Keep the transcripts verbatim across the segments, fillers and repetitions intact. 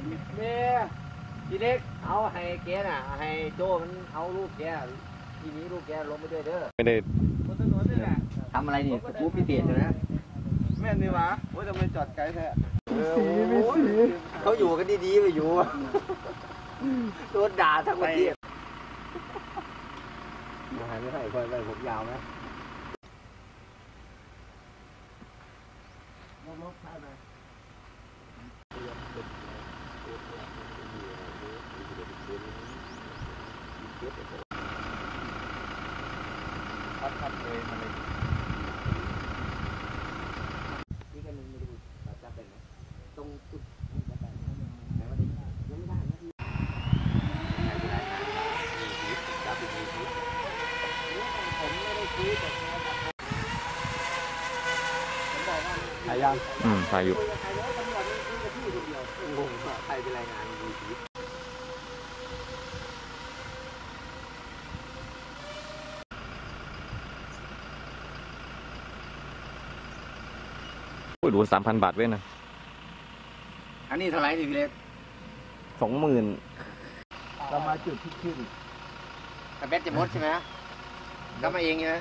เนี่ยทีเล็กเอาให้แกน่ะให้โจมันเอาลูกแกทีนี้ลูกแกลงไปด้วยเด้อไม่ได้ทำอะไรนี่กูพิเศษเลยนะแม่นี่วะโอ้ยทำไมจอดไกลแท้เขาอยู่กันดีๆไปอยู่โดนด่าทั้งประเทศมาหาไม่ให้คอยไปผมยาวไหมพัดพัดเลยมาเลยนี่กันหนึ่งไม่รู้จับเป็นไหมตรงจุดนี้จะไปไหนวันนี้ยังไม่ได้นะที่ไหนจะได้นะมีชีวิตจับเป็นมีชีวิตผมไม่ได้คุยแต่ผมบอกว่าถ่ายยังอืมถ่ายอยู่ใครแล้วตำรวจมันคุยกับพี่คนเดียวงงว่าใครเป็นรายงานมีชีวิตโอ้ยดูสามพันบาทเว้ยนะอันนี้เท่าไหร่พี่เล็กสองหมื่นเรามาจุดที่ขึ้นกระเบ็ดจะมดใช่ไหมกลับมาเองใช่ไหม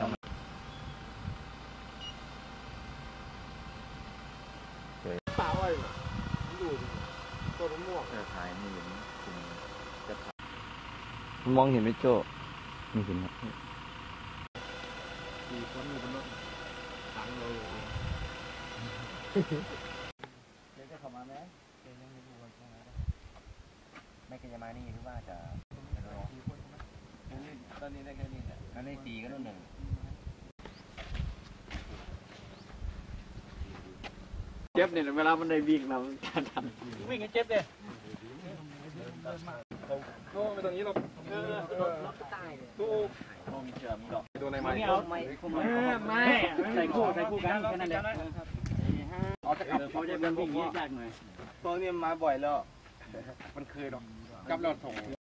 เปล่าเลยดูต้นมะม่วงถ่ายนี่เห็นคุณจะถ่ายมองเห็นไหมโจ้ไม่เห็นครับสี่คนอยู่บนรถตังเลยเดี๋ยวจะเข้ามาไหมเดี๋ยวยังไม่รู้ว่าจะมาไม่เคยจะมานี่หรือว่าจะตอนนี้ได้แค่นี้แหละอันนี้สี่ก็นู่นหนึ่งเจ็บเนี่ยเวลามันได้วิ่งเราการทำวิ่งก็เจ็บเลยโอ้ไม่ตรงนี้หรอกตู้มีเชือกมีดอกตัวไหนมาไม่เอาไม่ไม่ใส่คู่ใส่คู่กันแค่นั้นแหละเอาจะกลับเขาจะเป็นวิ่งยากหน่อยตัวนี้มาบ่อยแล้วมันเคยหรอกกับเราส่ง